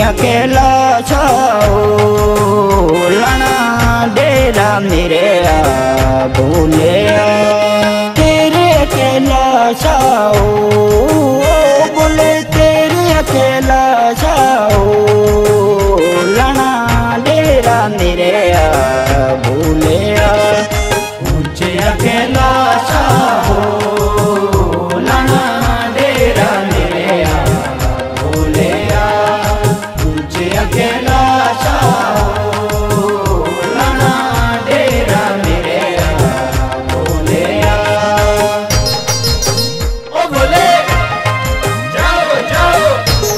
अकेला छाओ लाना डेरा मेरे भूले तेरे अकेला छाओ बोले तेरे अकेला छाओ लाना डेरा मेरे भूले मुझे अकेला छाओ लाना डेरा मेरे भूले मुझे अकेला छाओ लाना डेरा मेरे भूले ओ भोले जाओ जाओ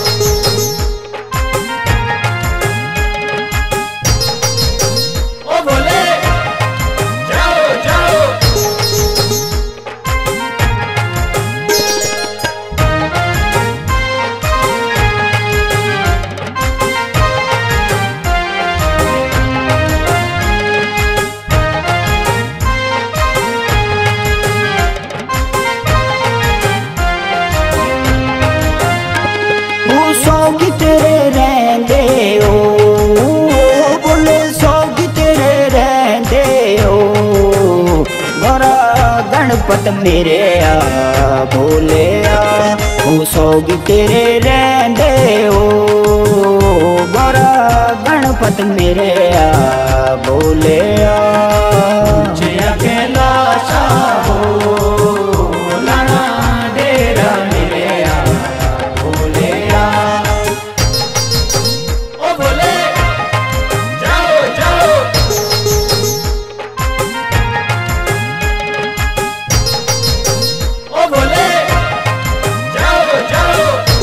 ओ भोले जाओ जाओ सौगी तेरे रहंदे हो बोले सौगी तेरे रहंदे हो गोरा गणपत मेरे बोले सौगी तेरे रहंदे हो गोरा गणपत मेरे बोले मुझे अकेला छाओ लाना डेरा मेरे भूले ओ भोले जाओ जाओ ओ भोले जाओ जाओ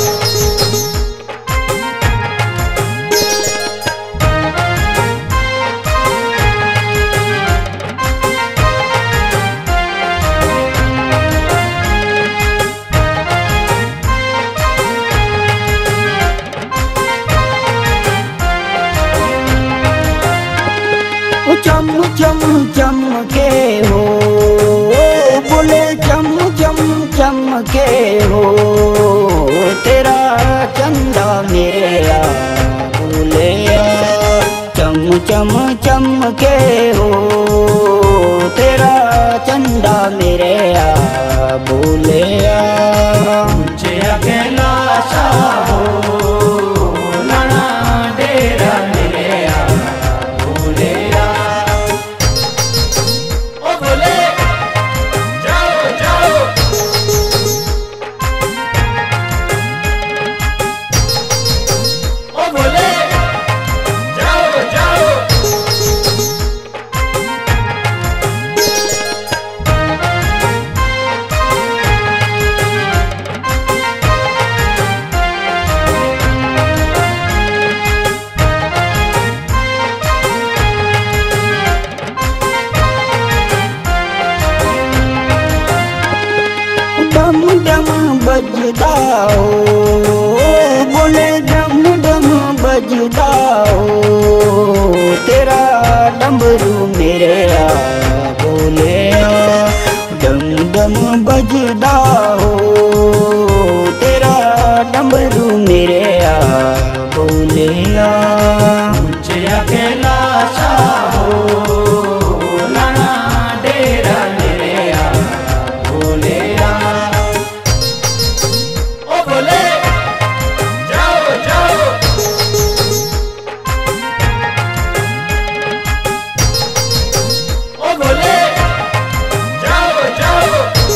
चम चम चम के हो बोले चम चम चम के हो तेरा चंदा मेरे बोले चम चम चम के हो तेरा चंदा मेरे बोले मुझे अकेला छाओ लाना डेरा मेरे भूले ओ भोले जाओ जाओ ओ भोले जाओ जाओ डम डम बजदा हो बोले डम डम बजदा हो तेरा डमरू मेरे बोले डम डम बजदा हो तेरा डमरू मेरे बोले मुझे अकेला छाओ लाना डेरा मेरे भूले ओ भोले जाओ जाओ ओ भोले जाओ जाओ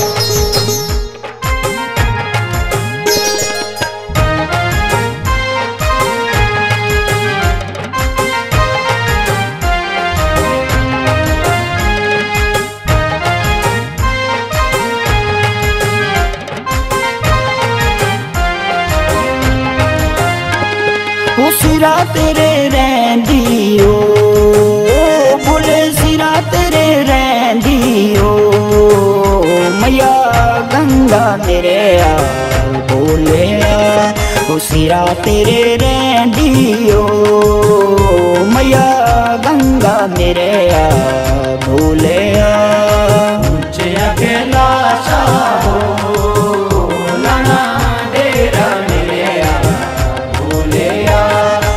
सिरा तेरे रहंदी हो बोले सिरा तेरे रहंदी हो मैया गंगा मेरे बोले सिरा तेरे रहंदी हो मैया गंगा मेरे भूले मुझे अकेला छाओ लाना डेरा मेरे भूले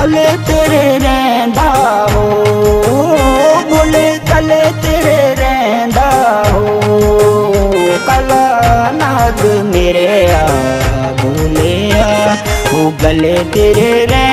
तले तेरे रहंदा हो, बुल तले तेरे रहंदा हो। काला नाग मेरे आ भूलिया, वो गले तेरे